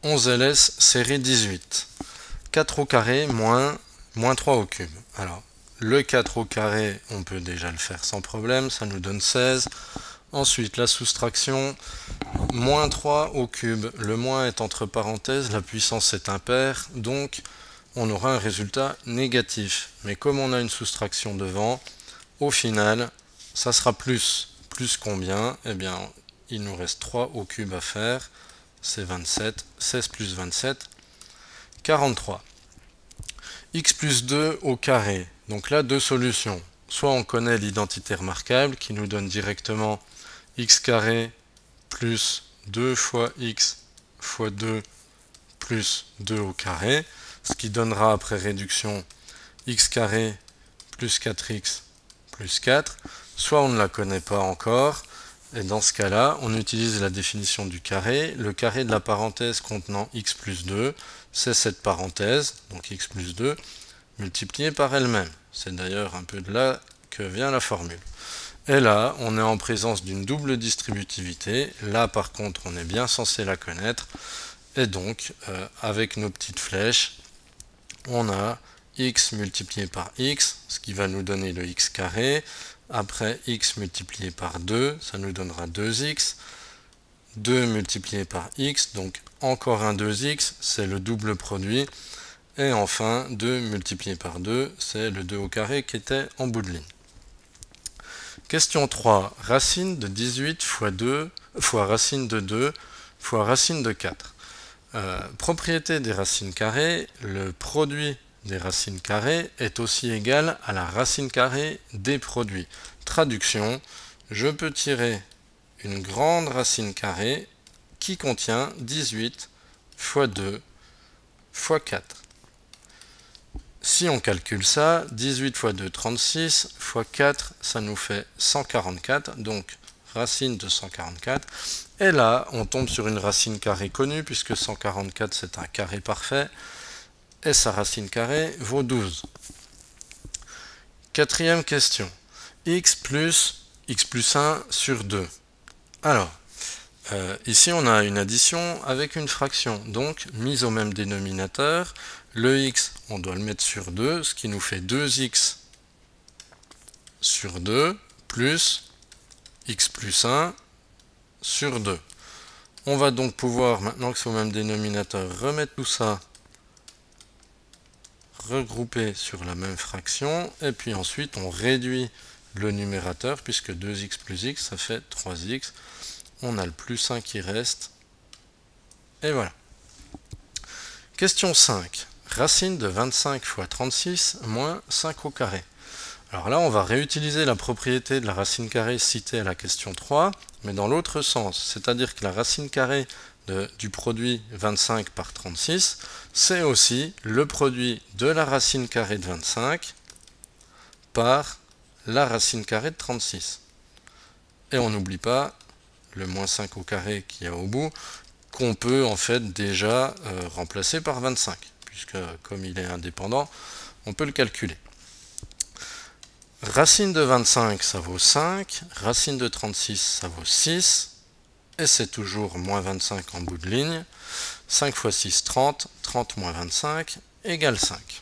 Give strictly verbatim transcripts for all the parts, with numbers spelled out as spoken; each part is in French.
onze L S série dix-huit. quatre au carré moins, moins trois au cube. Alors, le quatre au carré, on peut déjà le faire sans problème, ça nous donne seize. Ensuite, la soustraction, moins trois au cube. Le moins est entre parenthèses, la puissance est impaire, donc on aura un résultat négatif. Mais comme on a une soustraction devant, au final, ça sera plus. Plus combien? Eh bien, il nous reste trois au cube à faire. C'est vingt-sept. seize plus vingt-sept, quarante-trois. X plus deux au carré. Donc là, deux solutions. Soit on connaît l'identité remarquable qui nous donne directement x carré plus deux fois x fois deux plus deux au carré, ce qui donnera après réduction x carré plus quatre x plus quatre. Soit on ne la connaît pas encore, et dans ce cas-là, on utilise la définition du carré. Le carré de la parenthèse contenant x plus deux, c'est cette parenthèse, donc x plus deux, multipliée par elle-même. C'est d'ailleurs un peu de là que vient la formule. Et là, on est en présence d'une double distributivité. Là, par contre, on est bien censé la connaître. Et donc, euh, avec nos petites flèches, on a x multiplié par x, ce qui va nous donner le x carré. Après, x multiplié par deux, ça nous donnera deux x. deux multiplié par x, donc encore un deux x, c'est le double produit. Et enfin, deux multiplié par deux, c'est le deux au carré qui était en bout de ligne. Question trois. Racine de dix-huit fois deux fois racine de deux fois racine de quatre. Euh, propriété des racines carrées, le produit des racines carrées est aussi égal à la racine carrée des produits. Traduction, je peux tirer une grande racine carrée qui contient dix-huit fois deux fois quatre. Si on calcule ça, dix-huit fois deux, trente-six, fois quatre, ça nous fait cent quarante-quatre, donc racine de cent quarante-quatre. Et là, on tombe sur une racine carrée connue, puisque cent quarante-quatre, c'est un carré parfait, et sa racine carrée vaut douze. Quatrième question. X plus x plus un sur deux. Alors, euh, ici on a une addition avec une fraction, donc mise au même dénominateur. Le x, on doit le mettre sur deux, ce qui nous fait deux x sur deux, plus x plus un sur deux. On va donc pouvoir, maintenant que c'est au même dénominateur, remettre tout ça, regrouper sur la même fraction, et puis ensuite on réduit le numérateur, puisque deux x plus x, ça fait trois x. On a le plus un qui reste, et voilà. Question cinq. Racine de vingt-cinq fois trente-six moins cinq au carré. Alors là, on va réutiliser la propriété de la racine carrée citée à la question trois, mais dans l'autre sens. C'est-à-dire que la racine carrée de, du produit vingt-cinq par trente-six, c'est aussi le produit de la racine carrée de vingt-cinq par la racine carrée de trente-six. Et on n'oublie pas le moins cinq au carré qu'il y a au bout, qu'on peut en fait déjà euh, remplacer par vingt-cinq, puisque comme il est indépendant, on peut le calculer. Racine de vingt-cinq, ça vaut cinq, racine de trente-six, ça vaut six, et c'est toujours moins vingt-cinq en bout de ligne. cinq fois six, trente, trente moins vingt-cinq égale cinq.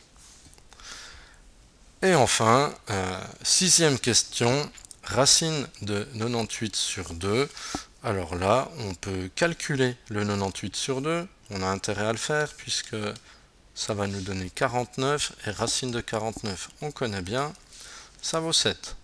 Et enfin, euh, sixième question, racine de quatre-vingt-dix-huit sur deux. Alors là, on peut calculer le quatre-vingt-dix-huit sur deux, on a intérêt à le faire puisque ça va nous donner quarante-neuf, et racine de quarante-neuf, on connaît bien, ça vaut sept.